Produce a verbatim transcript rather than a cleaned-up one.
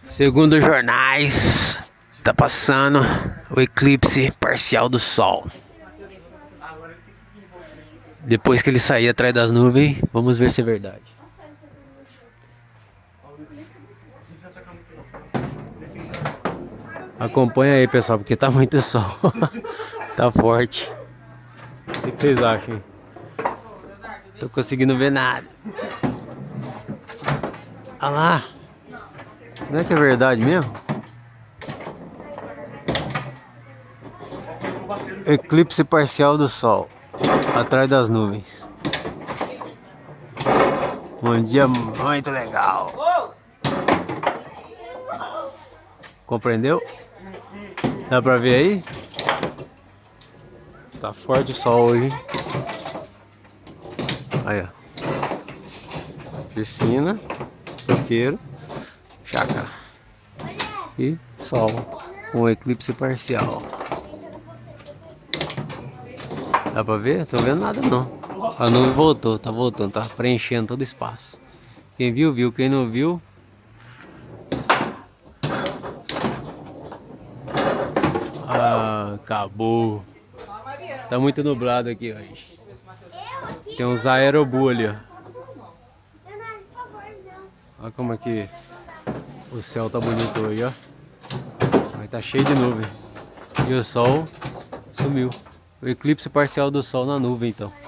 Segundo os jornais, tá passando o eclipse parcial do Sol. Depois que ele sair atrás das nuvens, vamos ver se é verdade. Acompanha aí, pessoal, porque tá muito sol. Tá forte. O que vocês acham? Tô conseguindo ver nada. Olha lá. Não é que é verdade mesmo? Eclipse parcial do Sol atrás das nuvens. Um dia muito legal. Compreendeu? Dá pra ver aí? Tá forte o sol hoje. Aí, ó. Piscina, coqueiro, chácara e sol. Um eclipse parcial. Dá pra ver? Tô vendo nada não. A nuvem voltou, tá voltando, tá preenchendo todo o espaço. Quem viu, viu. Quem não viu... Ah, acabou. Tá muito nublado aqui hoje. Tem uns aerobu ali, ó. Olha como é que o céu tá bonito hoje, ó. Mas tá cheio de nuvem. E o sol sumiu. O eclipse parcial do sol na nuvem, então.